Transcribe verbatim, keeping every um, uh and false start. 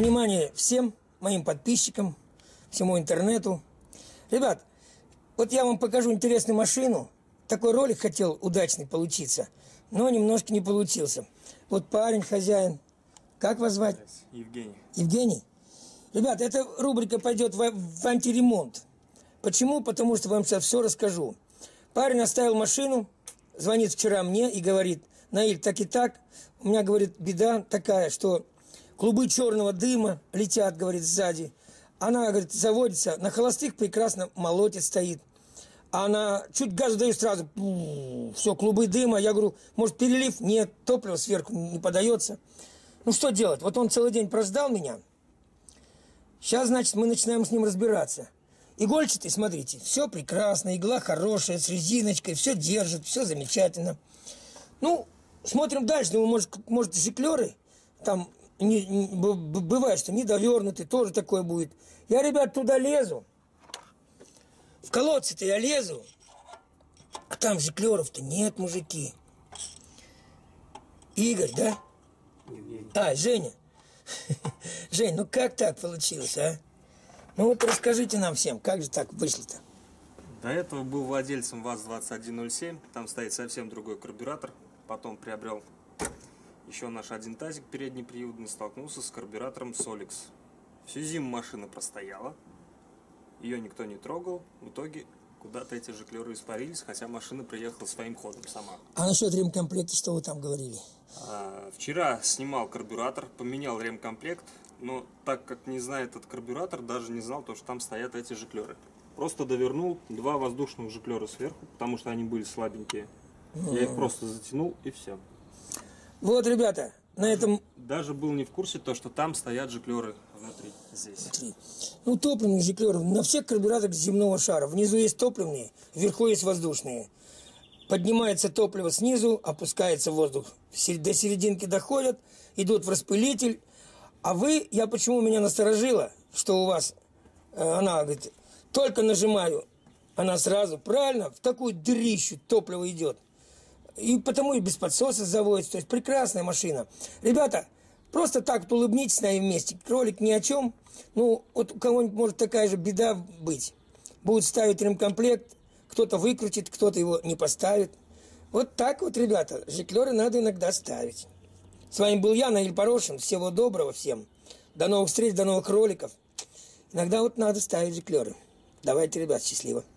Внимание всем моим подписчикам, всему интернету. Ребят, вот я вам покажу интересную машину. Такой ролик хотел удачный получиться, но немножко не получился. Вот парень, хозяин. Как вас звать? Евгений. Евгений? Ребят, эта рубрика пойдет в, в антиремонт. Почему? Потому что вам сейчас все расскажу. Парень оставил машину, звонит вчера мне и говорит: Наиль, так и так, у меня, говорит, беда такая, что клубы черного дыма летят, говорит, сзади. Она, говорит, заводится, на холостых прекрасно молотит стоит. А она чуть газ дает сразу, все, клубы дыма. Я говорю, может, перелив? Нет, топливо сверху не подается. Ну, что делать? Вот он целый день прождал меня. Сейчас, значит, мы начинаем с ним разбираться. Игольчатый, смотрите, все прекрасно, игла хорошая, с резиночкой, все держит, все замечательно. Ну, смотрим дальше, ну, может, может жиклеры, там не, не, бывает, что недовернутый, тоже такое будет. Я, ребят, туда лезу. В колодцы-то я лезу, а там жиклеров-то нет, мужики. Игорь, да? Евгений. А, Женя. Жень, ну как так получилось, а? Ну вот расскажите нам всем, как же так вышло-то? До этого был владельцем ВАЗ двадцать один ноль семь, там стоит совсем другой карбюратор. Потом приобрел еще наш один тазик переднеприводный, столкнулся с карбюратором Solix. Всю зиму машина простояла, ее никто не трогал, в итоге куда-то эти жиклеры испарились, хотя машина приехала своим ходом сама. А насчет ремкомплекта, что вы там говорили? А, вчера снимал карбюратор, поменял ремкомплект, но так как не знает этот карбюратор, даже не знал, то, что там стоят эти жиклеры. Просто довернул два воздушных жиклера сверху, потому что они были слабенькие. Mm. Я их просто затянул и все. Вот, ребята, на этом... Даже был не в курсе то, что там стоят жиклеры внутри, здесь. Внутри. Ну, топливные жиклеры. На всех карбюраторах земного шара. Внизу есть топливные, вверху есть воздушные. Поднимается топливо снизу, опускается воздух. До серединки доходят, идут в распылитель. А вы, я почему меня насторожило, что у вас, она говорит, только нажимаю, она сразу, правильно, в такую дырищу топливо идет. И потому и без подсоса заводится. То есть прекрасная машина. Ребята, просто так вот улыбнитесь на ней вместе. Ролик ни о чем. Ну, вот у кого-нибудь может такая же беда быть. Будут ставить ремкомплект, кто-то выкрутит, кто-то его не поставит. Вот так вот, ребята, жиклеры надо иногда ставить. С вами был я, Наиль Порошин. Всего доброго всем. До новых встреч, до новых роликов. Иногда вот надо ставить жиклеры. Давайте, ребят, счастливо.